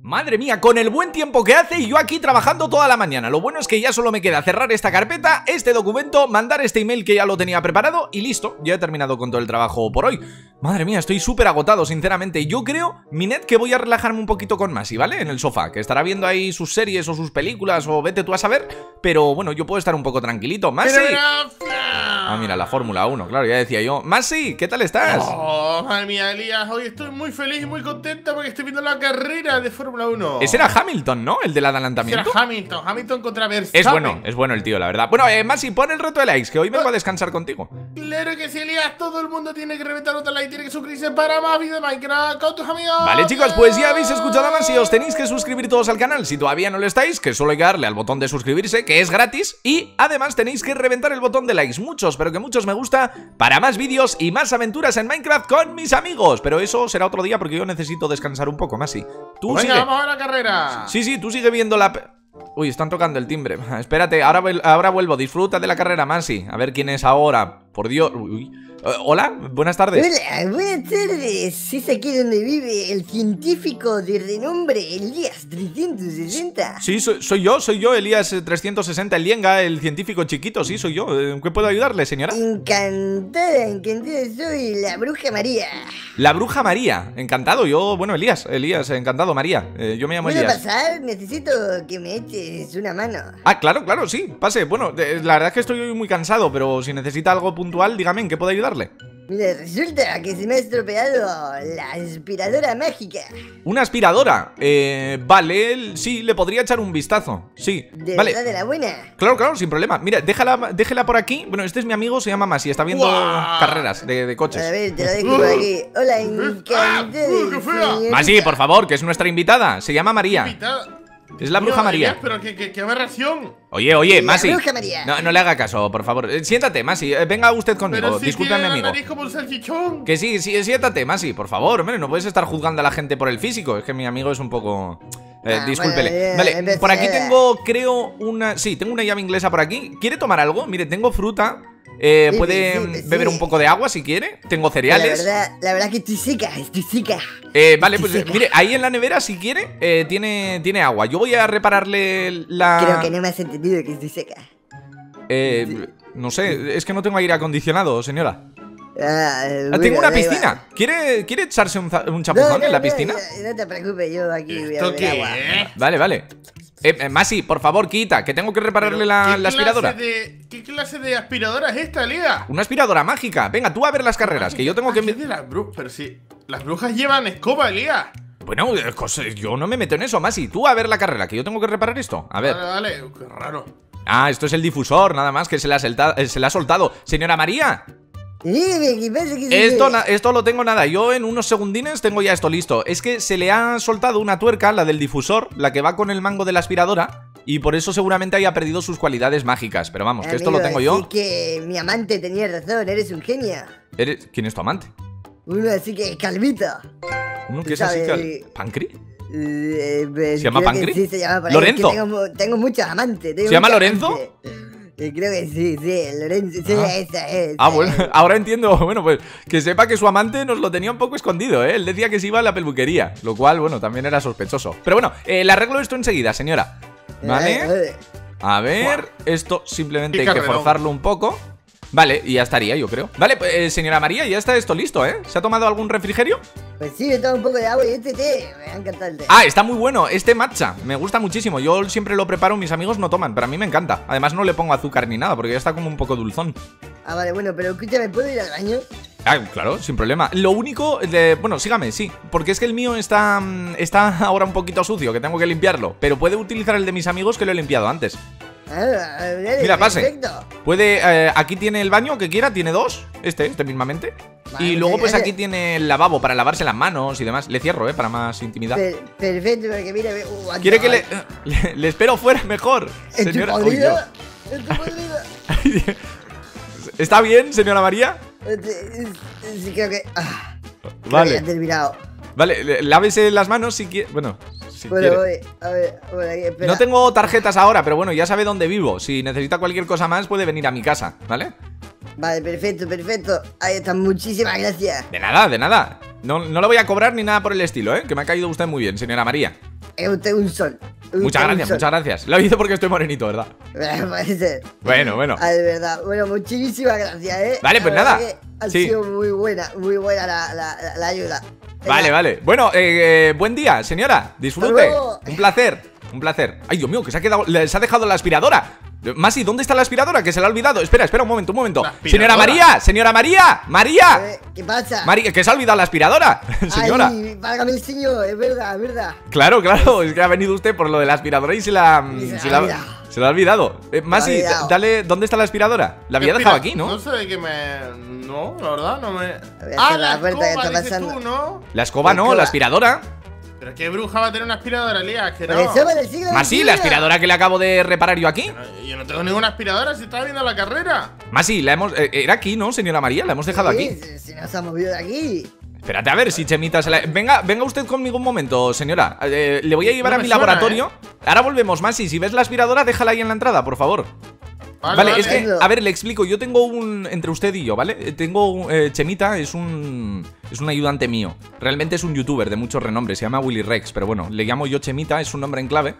Madre mía, con el buen tiempo que hace y yo aquí trabajando toda la mañana. Lo bueno es que ya solo me queda cerrar esta carpeta, este documento, mandar este email que ya lo tenía preparado y listo, ya he terminado con todo el trabajo por hoy. Madre mía, estoy súper agotado, sinceramente. Yo creo, Minet, que voy a relajarme un poquito con Masi, ¿vale? En el sofá, que estará viendo ahí sus series o sus películas o vete tú a saber. Pero bueno, yo puedo estar un poco tranquilito. ¡Masi! Ah, mira, la Fórmula 1, claro, ya decía yo. Masi, ¿qué tal estás? Oh, madre mía, Elías, hoy estoy muy feliz y muy contenta porque estoy viendo la carrera de Fórmula 1. Ese era Hamilton, ¿no? El del adelantamiento. Ese era Hamilton contra Verstappen. Es bueno el tío, la verdad. Bueno, Masi, pon el reto de likes, que hoy vengo a descansar contigo. Claro que sí, Elías, todo el mundo tiene que reventar otro like, tiene que suscribirse para más vídeos de Minecraft con tus amigos. Vale, chicos, pues ya habéis escuchado a Masi, os tenéis que suscribir todos al canal. Si todavía no lo estáis, que solo hay que darle al botón de suscribirse, que es gratis. Y además tenéis que reventar el botón de likes, muchos, pero que muchos me gusta, para más vídeos y más aventuras en Minecraft con mis amigos. Pero eso será otro día porque yo necesito descansar un poco, Masi. Tú Venga, sigue. vamos a la carrera. Sí, tú sigue viendo la... Uy, están tocando el timbre. Espérate, ahora vuelvo. Disfruta de la carrera, Masi. A ver quién es ahora. Por Dios. Uy. Hola, buenas tardes. Hola, buenas tardes. ¿Es aquí donde vive el científico de renombre Elías 360? Sí, soy yo, Elías 360, el Lienga, el científico chiquito. Sí, soy yo. ¿En qué puedo ayudarle, señora? Encantada, soy la Bruja María. La Bruja María, encantado. Yo, bueno, Elías, encantado, María. Yo me llamo ¿Puedo Elías. pasar? Necesito que me eches una mano. Ah, claro, sí, pase. Bueno, la verdad es que estoy hoy muy cansado, pero si necesita algo puntual, dígame, ¿en qué puedo ayudarle? Mira, resulta que se me ha estropeado la aspiradora mágica. ¿Una aspiradora? Vale, sí, le podría echar un vistazo. Sí, ¿De vale. verdad de la buena? Claro, sin problema. Mira, déjela por aquí. Bueno, este es mi amigo, se llama Masi, está viendo carreras de coches. A ver, te lo dejo por aquí. Hola, encantada. Masi, por favor, que es nuestra invitada. Se llama María. Es la Bruja María. Pero qué aberración. Oye, Masi. La Bruja María. No le haga caso, por favor. Siéntate, Masi. Venga usted conmigo. Pero si Disculpe a mi tiene amigo. la nariz como un salchichón. Que sí, siéntate, Masi, por favor. Hombre, no puedes estar juzgando a la gente por el físico. Es que mi amigo es un poco... discúlpele. Vale, por aquí tengo, creo, una... Sí, tengo una llave inglesa por aquí. ¿Quiere tomar algo? Mire, tengo fruta. Puede beber un poco de agua si quiere. Tengo cereales. La verdad que estoy seca. Vale, pues mire, ahí en la nevera si quiere tiene agua. Yo voy a repararle la... Creo que no me has entendido que estoy seca. No sé, es que no tengo aire acondicionado, señora. Tengo una piscina. ¿Quiere echarse un chapuzón en la piscina? No te preocupes, yo aquí voy a beber agua. Vale. Masi, por favor, quita, que tengo que repararle la aspiradora. ¿Qué clase de aspiradora es esta, Elías? Una aspiradora mágica. Venga, tú a ver las carreras, que yo tengo que... Pero si las brujas llevan escoba, Elías. Bueno, yo no me meto en eso, Masi. Tú a ver la carrera, que yo tengo que reparar esto. A ver. Vale, qué raro. Ah, esto es el difusor, nada más, que se le ha soltado. Señora María. Esto lo tengo nada. Yo en unos segundines tengo ya esto listo. Es que se le ha soltado una tuerca, la del difusor, la que va con el mango de la aspiradora, y por eso seguramente haya perdido sus cualidades mágicas. Pero vamos, que esto lo tengo yo. Así que mi amante tenía razón, eres un genio. ¿Quién es tu amante? Uno así que calvito. ¿Uno que es así que... ¿Pancri? ¿Se llama Pancri? Sí, se llama por ahí. ¿Lorenzo? Tengo muchos amantes. ¿Se llama Lorenzo? Creo que sí, Lorenzo, sí, esa es. Bueno, ahora entiendo. Bueno, pues que sepa que su amante nos lo tenía un poco escondido, ¿eh? Él decía que se iba a la peluquería, lo cual, bueno, también era sospechoso. Pero bueno, le arreglo esto enseguida, señora. ¿Vale? A ver, esto simplemente hay que forzarlo un poco. Vale, y ya estaría, yo creo. Vale, pues, señora María, ya está esto listo, ¿eh? ¿Se ha tomado algún refrigerio? Pues sí, he tomado un poco de agua y este té, me ha encantado el té. Ah, está muy bueno, este matcha, me gusta muchísimo. Yo siempre lo preparo, mis amigos no toman, pero a mí me encanta. Además no le pongo azúcar ni nada, porque ya está como un poco dulzón. Ah, vale, bueno, pero escúchame, ¿puedo ir al baño? Ah, claro, sin problema. Lo único, bueno, sígame, sí. Porque es que el mío está ahora un poquito sucio, que tengo que limpiarlo. Pero puede utilizar el de mis amigos, que lo he limpiado antes. Vale, mira, pase. Perfecto. Puede, aquí tiene el baño que quiera, tiene dos. Este mismamente. Vale, y luego pues aquí tiene el lavabo para lavarse las manos y demás. Le cierro, para más intimidad. Perfecto, porque mira... ¿Quiere que le espero fuera mejor, señora? ¿Está bien, señora María? Sí, creo que... Vale. Ya he terminado. Vale, lávese las manos si quiere. Bueno, si quiere. Voy, a ver, aquí, espera. No tengo tarjetas ahora, pero bueno, ya sabe dónde vivo. Si necesita cualquier cosa más, puede venir a mi casa, ¿vale? Vale, perfecto. Ahí está, muchísimas gracias. De nada. No le voy a cobrar ni nada por el estilo, ¿eh? Que me ha caído usted muy bien, señora María. Es usted un sol. Muchas gracias, muchas gracias. Lo hice porque estoy morenito, ¿verdad? Puede ser. Bueno, bueno. Ah, de verdad. Bueno, muchísimas gracias, Vale, pues La verdad nada. que ha Sí. sido muy buena la ayuda. Vale, Venga. vale. Bueno, buen día, señora. Disfrute. luego. Un placer. Un placer. Ay, Dios mío, que se ha dejado la aspiradora. Masi, ¿dónde está la aspiradora? Que se la ha olvidado. Espera, un momento, un momento. Señora María, señora María, María. ¿Qué pasa? María, que se ha olvidado la aspiradora, señora. Ay, válgame el señor, es verdad, es verdad. Claro, claro, es que ha venido usted por lo de la aspiradora y se la ha olvidado. Masi, olvidado. dale, ¿dónde está la aspiradora? La había dejado aquí, ¿no? No sé de qué me... No, la verdad, no me... Voy a cerrar la la puerta que escoba, está dices pasando. tú, ¿no? La escoba no, escoba. la aspiradora. Pero qué bruja va a tener una aspiradora, Elías, que no. Pero somos del siglo Masi, XXI. la aspiradora que le acabo de reparar yo aquí. Yo no tengo ninguna aspiradora si estaba viendo la carrera. Masi, la hemos... era aquí, ¿no, señora María? La hemos dejado aquí. Si nos ha movido de aquí. Espérate a ver si Chemita se la... Venga usted conmigo un momento, señora. Le voy a llevar No a me mi suena, laboratorio. Ahora volvemos, Masi. Si ves la aspiradora, déjala ahí en la entrada, por favor. Vale, es que, a ver, le explico. Yo tengo un... Entre usted y yo, ¿vale? Tengo... Chemita es un ayudante mío. Realmente es un youtuber de mucho renombre. Se llama Willy Rex. Pero bueno, le llamo yo Chemita. Es un nombre en clave.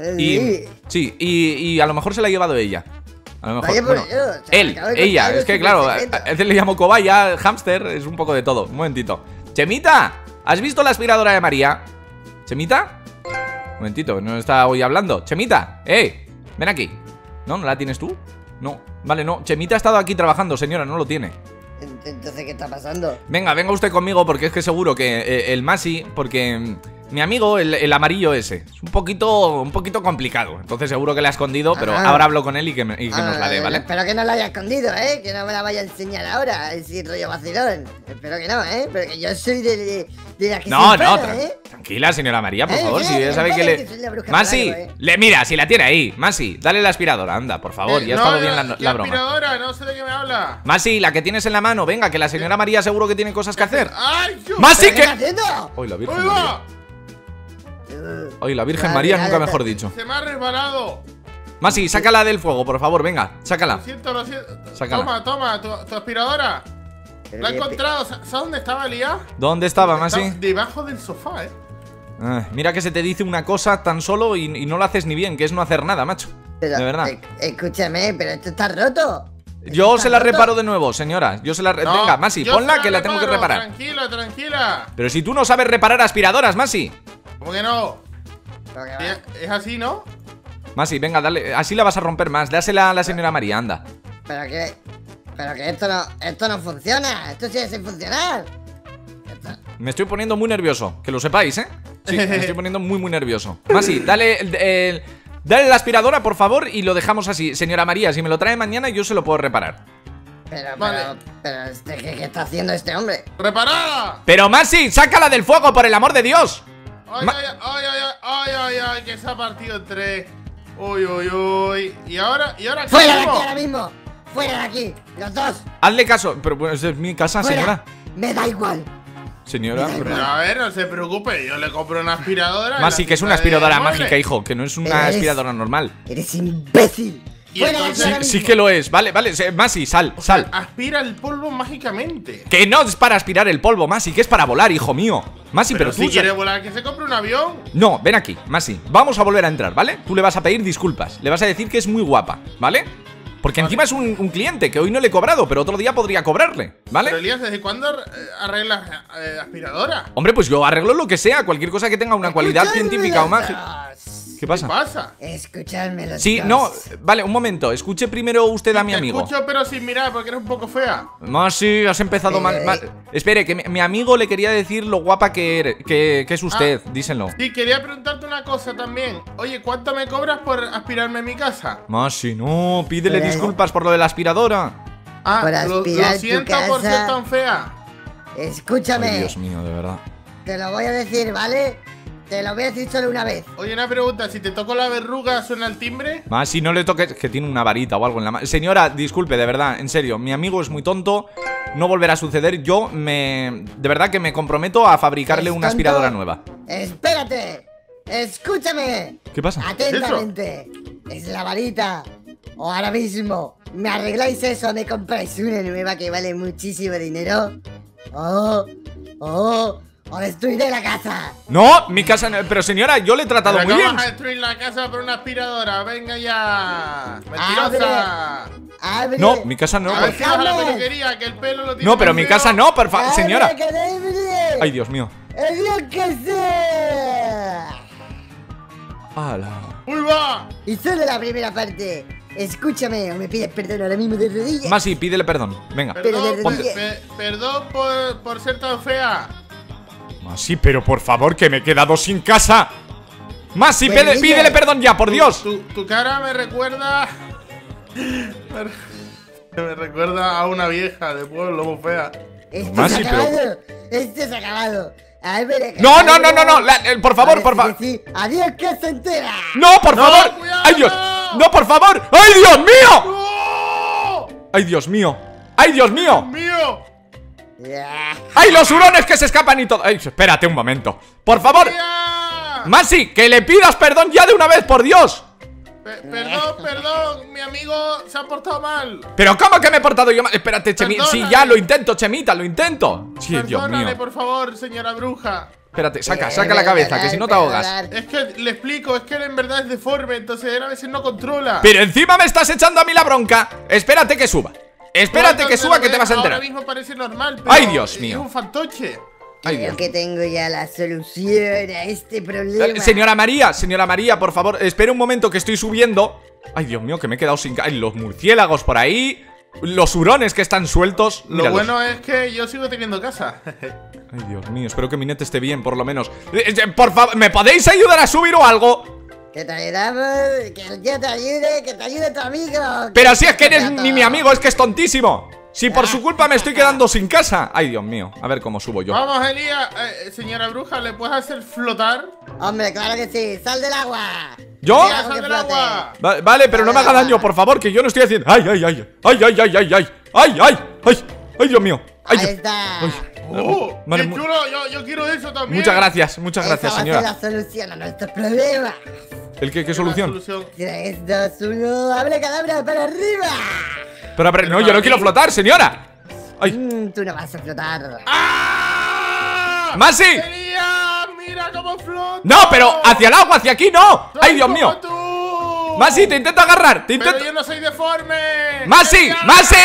Y a lo mejor se la ha llevado ella. A lo mejor, Vaya por bueno, Dios, o sea, él, acabo de ella. contar Es que un claro, secreto. a veces le llamo cobaya, hámster. Es un poco de todo. Un momentito. Chemita, ¿has visto la aspiradora de María? ¿Chemita? Un momentito, no está hoy hablando. Chemita, ven aquí. ¿No? ¿No la tienes tú? No, vale, no. Chemita ha estado aquí trabajando, señora, no lo tiene. Entonces, ¿qué está pasando? Venga usted conmigo porque es que seguro que el Masi, porque mi amigo, el amarillo ese, es un poquito complicado. Entonces seguro que la ha escondido, pero Ajá. ahora hablo con él y que nos la dé, ¿vale? Espero que no la haya escondido, que no me la vaya a enseñar ahora, si rollo vacilón. Espero que no, pero que yo soy de la que No, se no, enfada, tranquila, señora María, por favor, que si ya sabe que que soy la le... bruja Masi, por algo, mira, si la tiene ahí, Masi, dale la aspiradora, anda, por favor, ya ha estado bien la broma. aspiradora? No sé de qué me habla. Masi, la que tienes en la mano, venga, que la señora María seguro que tiene cosas que hacer. ¡Ay, Dios! ¡Masi, ¿Pero qué está que... haciendo? Hoy la ¡Uy, Virgen María. va! Hoy la Virgen Vale, María, vale, nunca vale. mejor dicho. Se me ha resbalado. Masi, sácala del fuego, por favor, venga, sácala. Lo siento, lo siento. Sácala. Toma, tu aspiradora. Pero La he qué encontrado. ¿Sabes dónde estaba, Elías? ¿Dónde estaba, Masi? Está debajo del sofá, Mira que se te dice una cosa tan solo y no lo haces ni bien, que es no hacer nada, macho. Pero, De verdad. Escúchame, pero esto está roto. Yo ¿Está se la roto? reparo de nuevo, señora. Yo se la... No, Venga, Masi, yo ponla se que la tengo que reparo, reparar. Tranquila, tranquila. Pero si tú no sabes reparar aspiradoras, Masi. ¿Cómo que no? Pero que va. Es así, ¿no? Masi, venga, dale. Así la vas a romper más. Dásela a la señora María, anda. Pero que esto no funciona. Esto sigue sin funcionar. Me estoy poniendo muy nervioso, que lo sepáis, ¿eh? Sí, me estoy poniendo muy nervioso. Masi, dale dale la aspiradora, por favor, y lo dejamos así. Señora María, si me lo trae mañana, yo se lo puedo reparar. Vale. Pero ¿qué está haciendo este hombre? ¡Reparada! Pero Masi, sácala del fuego, por el amor de Dios. ¡Ay, ay, que se ha partido en tres! ¡Uy, uy, uy! ¿Y ahora qué ¡Fuera de aquí hacemos? ahora mismo! ¡Fuera de aquí! ¡Los dos! Hazle caso. Pero bueno, es mi casa, ¡Fuera! señora. Me da igual. Señora, Me da Pero a ver, no se preocupe, yo le compro una aspiradora. Masi, que es una aspiradora mágica, hijo, que no es una Eres- aspiradora normal. Eres imbécil. Y ¡Fuera de aquí entonces- ahora Sí mismo! que lo es. Vale, Masi, sal. Aspira el polvo mágicamente. Que no es para aspirar el polvo, Masi, que es para volar, hijo mío. Masi, pero tú... si quiere volar, que se compre un avión. No, ven aquí, Masi. Vamos a volver a entrar, ¿vale? Tú le vas a pedir disculpas. Le vas a decir que es muy guapa, ¿vale? Porque encima es un cliente que hoy no le he cobrado, pero otro día podría cobrarle, Pero ¿vale? Elías, ¿desde cuándo arreglas aspiradora? Hombre, pues yo arreglo lo que sea, cualquier cosa que tenga una cualidad Escuchadme científica o los mágica. dos. ¿Qué ¿Qué pasa? pasa? Escuchadme los Sí, dos. no, vale, un momento. Escuche primero usted a mi Te amigo. escucho, pero sin mirar, porque eres un poco fea. Masi, has empezado mal. Espere, que mi amigo le quería decir lo guapa que es usted, díselo. Sí, quería preguntarte una cosa también. Oye, ¿cuánto me cobras por aspirarme en mi casa? Masi, no, pídele Pero- disculpas por lo de la aspiradora. Ah, Por lo aspirar tu siento por ser casa. tan fea. Escúchame. Ay, Dios mío, de verdad. Te lo voy a decir, ¿vale? Te lo voy a decir solo una vez. Oye, una pregunta, si te toco la verruga, ¿suena el timbre? Masi, no le toques, que tiene una varita o algo en la mano. Señora, disculpe, de verdad, en serio, mi amigo es muy tonto. No volverá a suceder. De verdad que me comprometo a fabricarle ¿Es una tonto? aspiradora nueva. Espérate. Escúchame. ¿Qué pasa? Atentamente. Es la varita. O ahora mismo me arregláis eso, me compráis una nueva que vale muchísimo dinero. o destruiré la casa. No, mi casa no. Pero señora, yo le he tratado Pero muy bien. vamos a destruir la casa por una aspiradora. Venga ya. Mentirosa. ¡Abre! No, mi casa no. A ver por- si vas a la ¡Jamás! peluquería, que el pelo lo tiene. No, pero muy mi feo. casa no, por favor. ¡Abre, Señora. que abre! Ay, Dios mío. ¡Adiós, casa! Ala. ¡Uy, va! Y solo la primera parte. Escúchame o me pides perdón ahora mismo de rodillas. Masi, pídele perdón. Venga. Pero de Perdón, rodillas. perdón por ser tan fea. Masi, pero por favor, que me he quedado sin casa. Masi, Bueno, niña. pídele perdón ya, por Dios. Tu cara me recuerda. Me recuerda a una vieja de pueblo muy fea. Esto Masi, se ha acabado. Esto se ha acabado. A ver, No, no, no, no, no. Por favor, por Ahora favor. sí que sí. Adiós, casa entera. No, por No, favor. cuidado, Ay, Dios. no. No, por favor. Ay, Dios mío. ¡Oh! Ay, Dios mío. Ay, Dios mío. ¡Mío! Ya. ¡Ay, los hurones que se escapan y todo! ¡Ay, espérate un momento! ¡Por favor! ¡Mía! ¡Masi, que le pidas perdón ya de una vez, por Dios! Perdón, mi amigo se ha portado mal. ¿Pero cómo que me he portado yo mal? Espérate, Chemita. Sí, Perdóname. ya lo intento, Chemita, lo intento. Sí, Dios Perdónale, mío. por favor, señora bruja. Espérate, saca la cabeza, que si no te ahogas. Es que le explico, es que él en verdad es deforme, entonces él a veces no controla. Pero encima me estás echando a mí la bronca. Espérate que suba. Espérate que suba, que te vas a enterar. Ahora mismo parece normal, pero Ay, Dios mío. es un fantoche. Ay, Creo Dios. que tengo ya la solución a este problema. Señora María, por favor, espere un momento que estoy subiendo. Ay, Dios mío, que me he quedado sin... Ay, los murciélagos por ahí. Los hurones que están sueltos. Lo Míralos. bueno es que yo sigo teniendo casa. Ay, Dios mío, espero que mi net esté bien, por lo menos. Por favor, ¿me podéis ayudar a subir o algo? Que te ayudamos, que yo te ayude, que te ayude tu amigo. Pero si es que eres ni mi amigo, es que es tontísimo. Si por su culpa me estoy quedando sin casa. Ay, Dios mío, a ver cómo subo yo. Vamos, Elías, señora bruja, ¿le puedes hacer flotar? Hombre, claro que sí, sal del agua. ¿Yo? Mira, Sal que del flote. agua. Vale, pero no me haga daño, por favor, que yo no estoy haciendo... Ay, ay, ay, ay, ay, ay, ay, ay, ay, ay, ay, ay, Dios mío. Ay, Ahí Dios. está. Ay. ¡Oh! Vale, ¡Qué chulo! Yo quiero eso también. Muchas gracias, Esa señora. va a ser la solución a nuestros problemas. ¿El qué Es la solución? 3, 2, 1, abre cadabra para arriba. Pero, no, yo no quiero flotar, señora. Ay, Tú no vas a flotar. ¡Ah! ¡Masi! ¡Elías! ¡Mira cómo flota! No, pero hacia el agua, hacia aquí no. ¡Soy Ay, Dios como mío. tú! Masi, te intento agarrar, te ¡Pero intento... yo no soy deforme! ¡Masi! ¡Venga! ¡Masi!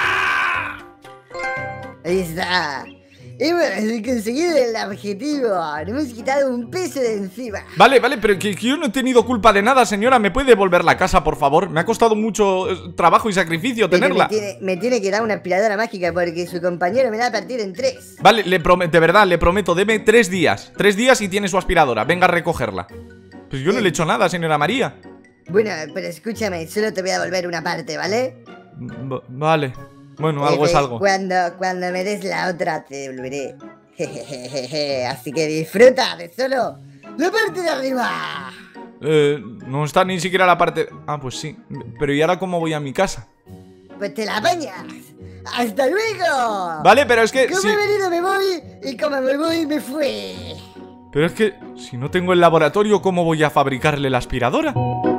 Ahí está. Hemos conseguido el objetivo. Nos hemos quitado un peso de encima. Vale, pero que yo no he tenido culpa de nada, señora. ¿Me puede devolver la casa, por favor? Me ha costado mucho trabajo y sacrificio Pero tenerla. me tiene que dar una aspiradora mágica porque su compañero me da a partir en 3. Vale, de verdad, le prometo, deme 3 días. 3 días y tiene su aspiradora. Venga a recogerla. Pues yo no le he hecho nada, señora María. Bueno, pero escúchame, solo te voy a devolver una parte, ¿vale? Vale. Bueno, algo es algo. Cuando me des la otra te devolveré. Jejejeje. Así que disfruta de solo la parte de arriba. No está ni siquiera la parte... Ah, pues sí. Pero ¿y ahora cómo voy a mi casa? Pues te la apañas. ¡Hasta luego! Vale, pero es que... Como sí. he venido me voy y como me voy me fui. Pero es que si no tengo el laboratorio, ¿cómo voy a fabricarle la aspiradora?